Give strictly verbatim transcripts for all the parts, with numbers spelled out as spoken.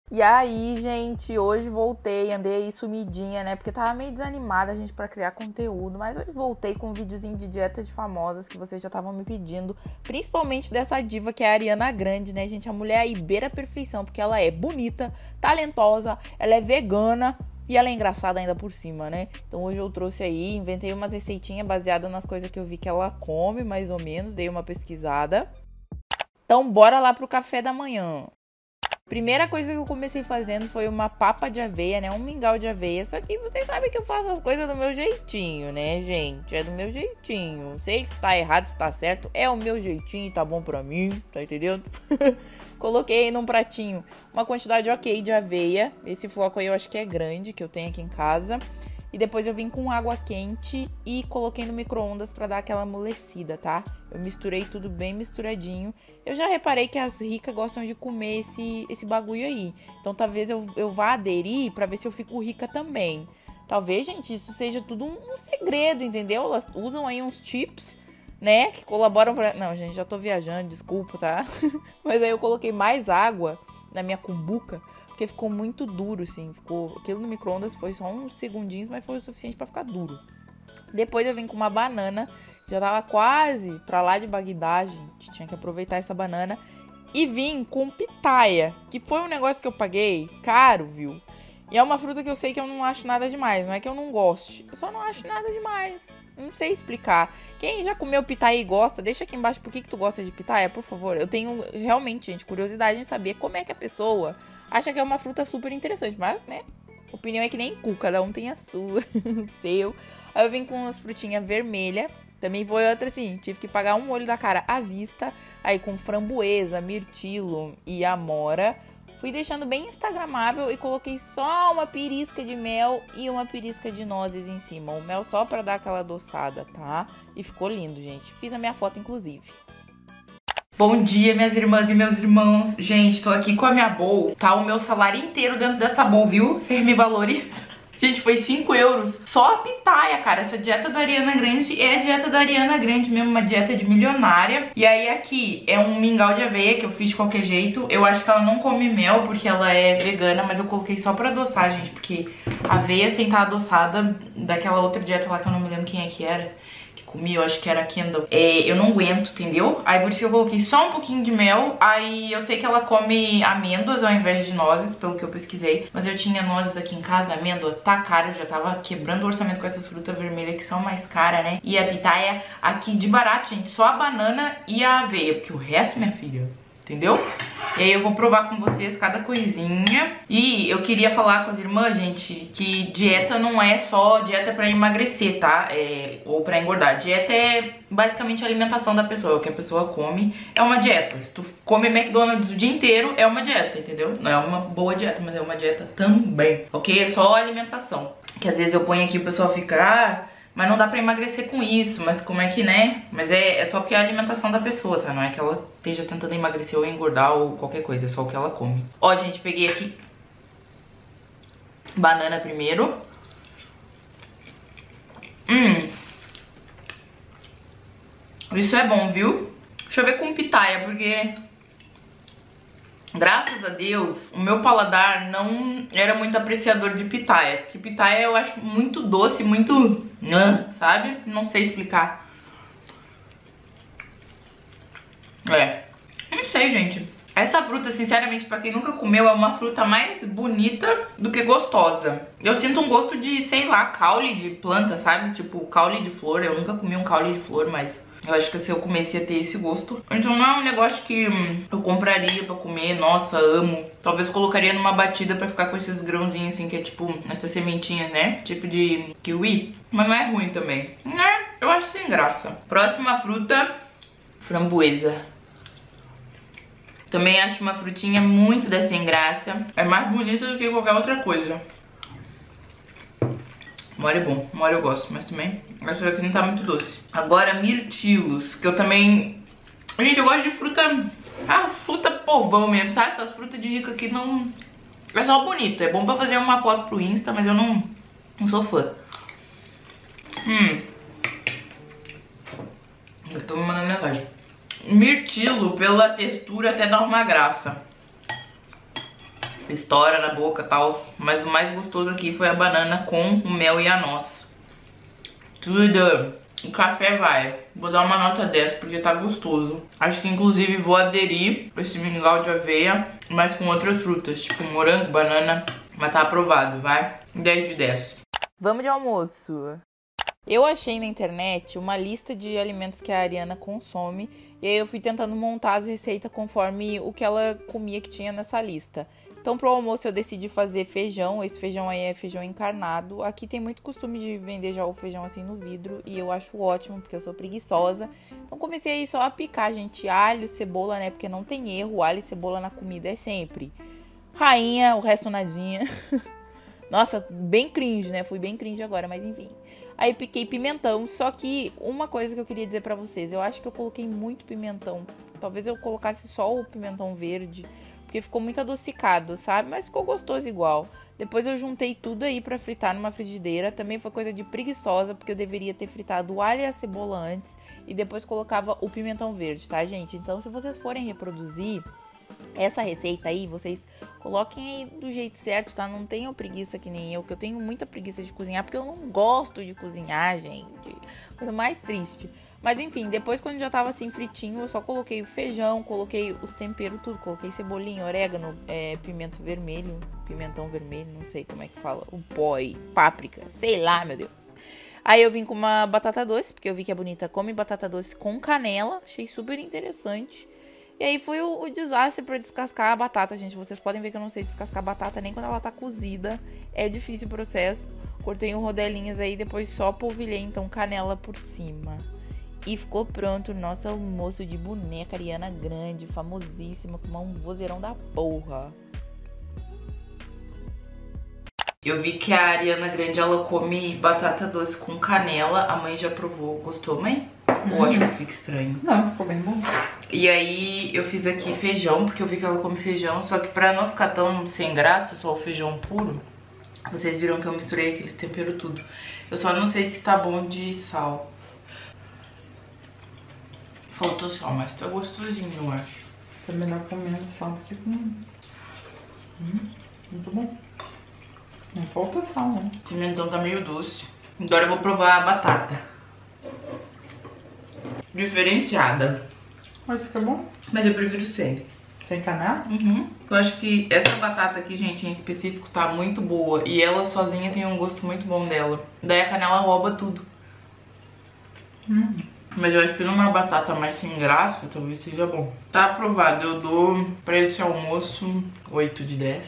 E aí, gente, hoje voltei, andei aí sumidinha, né? Porque tava meio desanimada, gente, pra criar conteúdo. Mas hoje voltei com um videozinho de dieta de famosas que vocês já estavam me pedindo. Principalmente dessa diva que é a Ariana Grande, né, gente? A mulher aí beira a perfeição, porque ela é bonita, talentosa, ela é vegana e ela é engraçada ainda por cima, né? Então hoje eu trouxe aí, inventei umas receitinhas baseadas nas coisas que eu vi que ela come, mais ou menos. Dei uma pesquisada. Então bora lá pro café da manhã. Primeira coisa que eu comecei fazendo foi uma papa de aveia, né? Um mingau de aveia. Só que vocês sabem que eu faço as coisas do meu jeitinho, né, gente? É do meu jeitinho. Sei se tá errado, se tá certo. É o meu jeitinho, tá bom pra mim, tá entendendo? Coloquei num pratinho uma quantidade ok de aveia. Esse floco aí eu acho que é grande, que eu tenho aqui em casa. E depois eu vim com água quente e coloquei no micro-ondas pra dar aquela amolecida, tá? Eu misturei tudo bem misturadinho. Eu já reparei que as ricas gostam de comer esse, esse bagulho aí. Então talvez eu, eu vá aderir pra ver se eu fico rica também. Talvez, gente, isso seja tudo um, um segredo, entendeu? Elas usam aí uns tips, né? Que colaboram pra... Não, gente, já tô viajando, desculpa, tá? Mas aí eu coloquei mais água na minha cumbuca. Porque ficou muito duro, assim. Ficou... Aquilo no micro-ondas foi só uns segundinhos, mas foi o suficiente pra ficar duro. Depois eu vim com uma banana. Já tava quase pra lá de Bagdá, gente. Tinha que aproveitar essa banana. E vim com pitaia, que foi um negócio que eu paguei caro, viu? E é uma fruta que eu sei que eu não acho nada demais. Não é que eu não goste. Eu só não acho nada demais. Não sei explicar. Quem já comeu pitaia e gosta, deixa aqui embaixo por que, que tu gosta de pitaia, por favor. Eu tenho realmente, gente, curiosidade em saber como é que a pessoa... acha que é uma fruta super interessante, mas, né, opinião é que nem cu, cada um tem a sua, o seu. Aí eu vim com umas frutinhas vermelhas, também foi outra assim, tive que pagar um olho da cara à vista, aí com framboesa, mirtilo e amora. Fui deixando bem instagramável e coloquei só uma pirisca de mel e uma pirisca de nozes em cima. O mel só pra dar aquela adoçada, tá? E ficou lindo, gente. Fiz a minha foto, inclusive. Bom dia, minhas irmãs e meus irmãos. Gente, tô aqui com a minha bowl. Tá o meu salário inteiro dentro dessa bowl, viu? Vocês me valorizam. Gente, foi cinco euros. Só a pitaia, cara. Essa dieta da Ariana Grande é a dieta da Ariana Grande mesmo, uma dieta de milionária. E aí aqui é um mingau de aveia que eu fiz de qualquer jeito. Eu acho que ela não come mel porque ela é vegana, mas eu coloquei só pra adoçar, gente. Porque aveia sem estar adoçada daquela outra dieta lá que eu não me lembro quem é que era. Comi, eu acho que era Kendall. É, eu não aguento, entendeu? Aí por isso que eu coloquei só um pouquinho de mel. Aí eu sei que ela come amêndoas ao invés de nozes, pelo que eu pesquisei. Mas eu tinha nozes aqui em casa, amêndoa tá cara. Eu já tava quebrando o orçamento com essas frutas vermelhas que são mais caras, né? E a pitaia aqui de barato, gente, só a banana e a aveia. Porque o resto, minha filha... entendeu? E aí eu vou provar com vocês cada coisinha. E eu queria falar com as irmãs, gente, que dieta não é só dieta pra emagrecer, tá? É, ou pra engordar. Dieta é basicamente a alimentação da pessoa. O que a pessoa come é uma dieta. Se tu come McDonald's o dia inteiro, é uma dieta, entendeu? Não é uma boa dieta, mas é uma dieta também, ok? É só alimentação. Que às vezes eu ponho aqui e o pessoal fica... ah, mas não dá pra emagrecer com isso, mas como é que, né? Mas é, é só porque é a alimentação da pessoa, tá? Não é que ela esteja tentando emagrecer ou engordar ou qualquer coisa, é só o que ela come. Ó, gente, peguei aqui banana primeiro. Hum. Isso é bom, viu? Deixa eu ver com pitaia, porque... graças a Deus, o meu paladar não era muito apreciador de pitaia. Porque pitaia eu acho muito doce, muito... sabe? Não sei explicar. É. Não sei, gente. Essa fruta, sinceramente, pra quem nunca comeu, é uma fruta mais bonita do que gostosa. Eu sinto um gosto de, sei lá, caule de planta, sabe? Tipo, caule de flor. Eu nunca comi um caule de flor, mas... eu acho que se eu comecei a ter esse gosto. Então não é um negócio que hum, eu compraria pra comer. Nossa, amo. Talvez colocaria numa batida pra ficar com esses grãozinhos assim, que é tipo essas sementinhas, né? Tipo de kiwi. Mas não é ruim também. É, eu acho sem graça. Próxima fruta, framboesa. Também acho uma frutinha muito da sem graça. É mais bonita do que qualquer outra coisa. Mora é bom, mora eu gosto, mas também essa daqui não tá muito doce. Agora mirtilos, que eu também... gente, eu gosto de fruta... ah, fruta povão mesmo, sabe? Essas frutas de rico aqui não... é só bonito, é bom pra fazer uma foto pro Insta, mas eu não, não sou fã. Hum. Eu tô me mandando mensagem. Mirtilo, pela textura, até dá uma graça. estoura na boca e tal. Mas o mais gostoso aqui foi a banana com o mel e a noz. Tudo. O café vai. Vou dar uma nota dez porque tá gostoso. Acho que inclusive vou aderir esse mingau de aveia, mas com outras frutas, tipo morango, banana. Mas tá aprovado, vai? dez de dez. Vamos de almoço. Eu achei na internet uma lista de alimentos que a Ariana consome. E aí eu fui tentando montar as receitas conforme o que ela comia que tinha nessa lista. Então pro almoço eu decidi fazer feijão. Esse feijão aí é feijão encarnado. Aqui tem muito costume de vender já o feijão assim no vidro. E eu acho ótimo, porque eu sou preguiçosa. Então comecei aí só a picar, gente, alho, cebola, né? Porque não tem erro, alho e cebola na comida é sempre rainha, o resto nadinha. Nossa, bem cringe, né? Fui bem cringe agora, mas enfim. Aí piquei pimentão, só que uma coisa que eu queria dizer pra vocês. Eu acho que eu coloquei muito pimentão. Talvez eu colocasse só o pimentão verde, porque ficou muito adocicado, sabe? Mas ficou gostoso igual. Depois eu juntei tudo aí pra fritar numa frigideira. Também foi coisa de preguiçosa, porque eu deveria ter fritado o alho e a cebola antes. E depois colocava o pimentão verde, tá, gente? Então, se vocês forem reproduzir essa receita aí, vocês coloquem aí do jeito certo, tá? Não tenham preguiça que nem eu, que eu tenho muita preguiça de cozinhar, porque eu não gosto de cozinhar, gente. Coisa mais triste. Mas enfim, depois quando já tava assim fritinho, eu só coloquei o feijão, coloquei os temperos, tudo. Coloquei cebolinha, orégano, é, pimento vermelho, pimentão vermelho, não sei como é que fala. O pó aí, páprica, sei lá, meu Deus. Aí eu vim com uma batata doce, porque eu vi que a Bonita come batata doce com canela. Achei super interessante. E aí foi o, o desastre pra descascar a batata, gente. Vocês podem ver que eu não sei descascar a batata nem quando ela tá cozida. É difícil o processo. Cortei um rodelinhas aí, depois só polvilhei, então, canela por cima. E ficou pronto o nosso almoço de boneca Ariana Grande, famosíssima, com um vozeirão da porra. Eu vi que a Ariana Grande, ela come batata doce com canela. A mãe já provou. Gostou, mãe? Hum. Ou acho que fica estranho? Não, ficou bem bom. E aí eu fiz aqui feijão, porque eu vi que ela come feijão. Só que pra não ficar tão sem graça, só o feijão puro, vocês viram que eu misturei aqueles temperos tudo. Eu só não sei se tá bom de sal. Faltou sal, mas tá gostosinho, eu acho. Tá melhor com menos sal do que com... Hum, muito bom. Não falta sal, né? O pimentão tá meio doce. Agora eu vou provar a batata. Diferenciada. Mas fica bom. Mas eu prefiro sem. Sem canela? Uhum. Eu acho que essa batata aqui, gente, em específico, tá muito boa. E ela sozinha tem um gosto muito bom dela. Daí a canela rouba tudo. Hum. Mas eu acho que numa batata mais sem graça, talvez seja bom. Tá aprovado. Eu dou pra esse almoço oito de dez.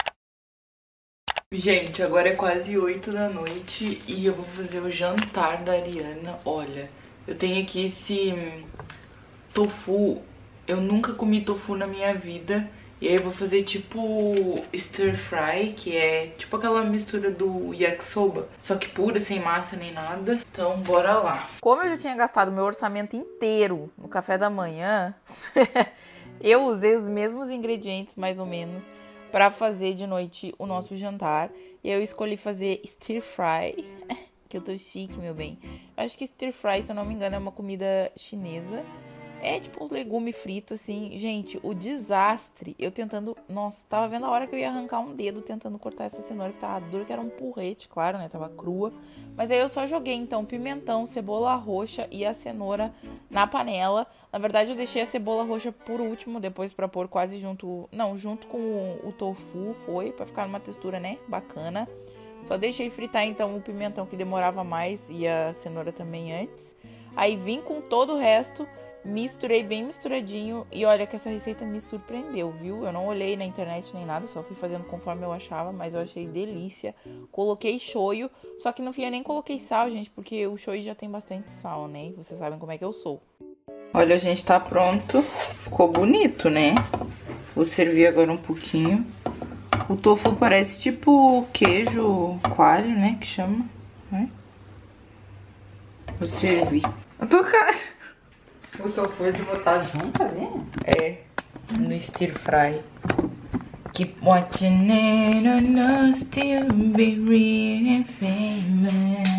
Gente, agora é quase oito da noite e eu vou fazer o jantar da Ariana. Olha, eu tenho aqui esse tofu. Eu nunca comi tofu na minha vida. E aí eu vou fazer tipo stir fry, que é tipo aquela mistura do yakisoba, só que pura, sem massa nem nada. Então bora lá. Como eu já tinha gastado meu orçamento inteiro no café da manhã, eu usei os mesmos ingredientes mais ou menos pra fazer de noite o nosso jantar. E eu escolhi fazer stir fry, que eu tô chique, meu bem. Eu acho que stir fry, se eu não me engano, é uma comida chinesa. É tipo uns legumes fritos, assim. Gente, o desastre. Eu tentando... Nossa, tava vendo a hora que eu ia arrancar um dedo tentando cortar essa cenoura que tava dura, que era um porrete, claro, né? Tava crua. Mas aí eu só joguei, então, pimentão, cebola roxa e a cenoura na panela. Na verdade, eu deixei a cebola roxa por último, depois pra pôr quase junto... Não, junto com o, o tofu, foi, pra ficar numa textura, né? Bacana. Só deixei fritar, então, o pimentão, que demorava mais, e a cenoura também antes. Aí vim com todo o resto... Misturei bem misturadinho e olha que essa receita me surpreendeu, viu? Eu não olhei na internet nem nada, só fui fazendo conforme eu achava, mas eu achei delícia. Coloquei shoyu, só que no fim eu nem coloquei sal, gente, porque o shoyu já tem bastante sal, né? E vocês sabem como é que eu sou. Olha, gente, tá pronto. Ficou bonito, né? Vou servir agora um pouquinho. O tofu parece tipo queijo coalho, né? Que chama, né? Vou servir. Eu tô cara... O tofu de botar junto ali? É, no stir fry. Keep watching it on us till be real and famous.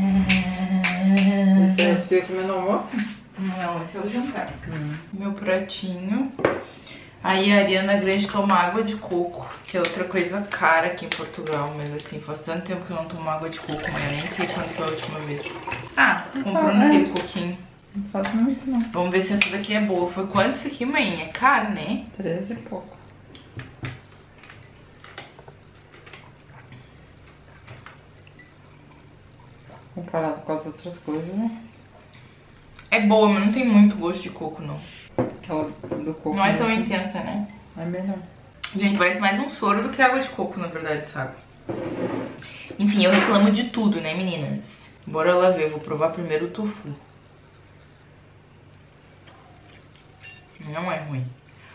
Esse é o que eu comer no almoço? Não, esse é o jantar. Hum. Meu pratinho. Aí a Ariana Grande toma água de coco, que é outra coisa cara aqui em Portugal. Mas assim, faz tanto tempo que eu não tomo água de coco, mas eu nem sei quando foi a última vez. Ah, tô comprando ah, aquele coquinho. Não faz muito não. Vamos ver se essa daqui é boa. Foi quanto isso aqui, mãe? É caro, né? Treze e pouco. Comparado com as outras coisas, né? É boa, mas não tem muito gosto de coco, não. Aquela do coco. Não é tão intensa, né? É melhor. Gente, parece mais um soro do que água de coco, na verdade, sabe? Enfim, eu reclamo de tudo, né, meninas? Bora lá ver, eu vou provar primeiro o tofu. Não é ruim.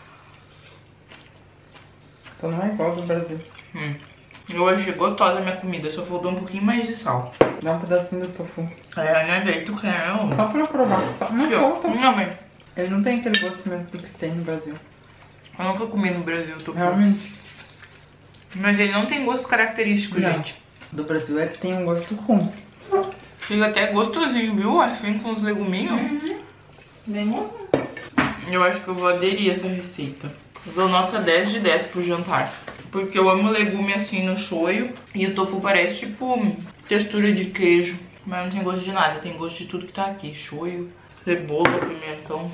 Então não é igual do Brasil. Hum. Eu achei gostosa a minha comida, só faltou um pouquinho mais de sal. Dá um pedacinho do tofu. É, né? Daí tu quer, não? Só pra provar. Só... Não falta. Não, mãe. Ele não tem aquele gosto mesmo que tem no Brasil. Eu nunca comi no Brasil tofu. Realmente. Mas ele não tem gosto característico, não. Gente. Do Brasil é que tem um gosto ruim. Fica até gostosinho, viu? Acho que vem com uns leguminhos. Uhum. Bem gostoso. Eu acho que eu vou aderir a essa receita. Eu dou nota dez de dez pro jantar. Porque eu amo legume assim no shoyu. E o tofu parece tipo textura de queijo. Mas não tem gosto de nada, tem gosto de tudo que tá aqui. Shoyu, cebola, pimentão.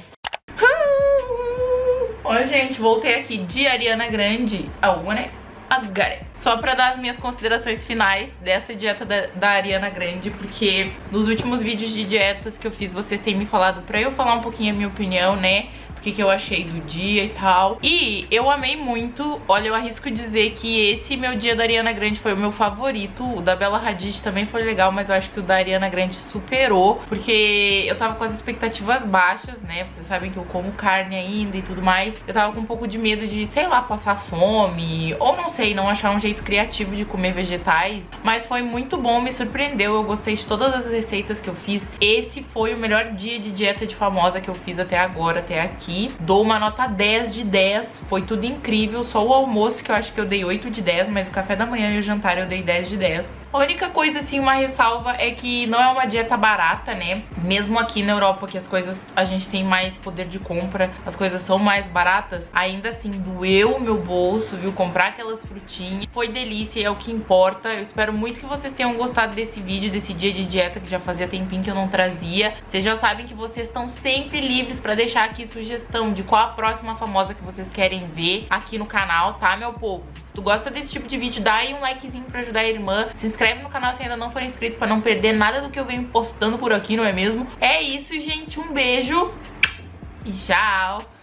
Oi, gente, voltei aqui de Ariana Grande. I want it, I got it. Só pra dar as minhas considerações finais dessa dieta da, da Ariana Grande, porque nos últimos vídeos de dietas que eu fiz, vocês têm me falado pra eu falar um pouquinho a minha opinião, né? Do que, que eu achei do dia e tal. E eu amei muito. Olha, eu arrisco dizer que esse meu dia da Ariana Grande foi o meu favorito. O da Bella Hadid também foi legal, mas eu acho que o da Ariana Grande superou, porque eu tava com as expectativas baixas, né? Vocês sabem que eu como carne ainda e tudo mais. Eu tava com um pouco de medo de, sei lá, passar fome, ou não sei, não achar um jeito criativo de comer vegetais. Mas foi muito bom, me surpreendeu. Eu gostei de todas as receitas que eu fiz. Esse foi o melhor dia de dieta de famosa que eu fiz até agora, até aqui. Dou uma nota dez de dez, foi tudo incrível. Só o almoço que eu acho que eu dei oito de dez, mas o café da manhã e o jantar eu dei dez de dez. A única coisa, assim, uma ressalva é que não é uma dieta barata, né? Mesmo aqui na Europa, que as coisas, a gente tem mais poder de compra, as coisas são mais baratas, ainda assim doeu o meu bolso, viu? Comprar aquelas frutinhas. Foi delícia, é o que importa. Eu espero muito que vocês tenham gostado desse vídeo, desse dia de dieta que já fazia tempinho que eu não trazia. Vocês já sabem que vocês estão sempre livres pra deixar aqui sugestão de qual a próxima famosa que vocês querem ver aqui no canal, tá, meu povo? Se tu gosta desse tipo de vídeo, dá aí um likezinho pra ajudar a irmã. Se inscreve no canal se ainda não for inscrito pra não perder nada do que eu venho postando por aqui, não é mesmo? É isso, gente. Um beijo e tchau!